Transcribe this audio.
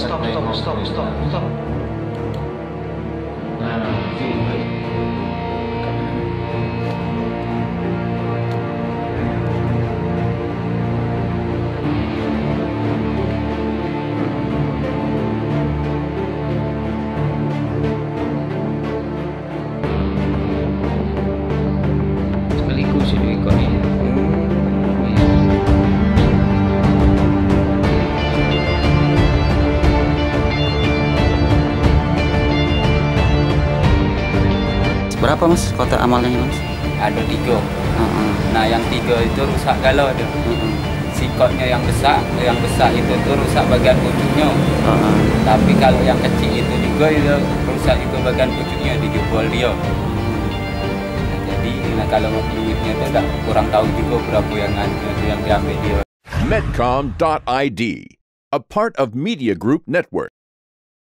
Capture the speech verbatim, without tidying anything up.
stop, stop, stop, stop, stop. Nah, sini. Sekaligus ini ikon ini. Berapa mas kotak amalnya mas? Ada tiga. Uh-uh. Nah yang tiga itu rusak galau ada. Uh-uh. Sikotnya yang besar, yang besar itu tuh rusak bagian pucuknya. Uh-uh. Tapi kalau yang kecil itu juga itu rusak juga bagian pucuknya, dijebol dia. Nah, jadi nah, kalau duitnya itu tak kurang tahu juga berapa yang yang diambil dia. Medcom dot I D, a part of Media Group Network.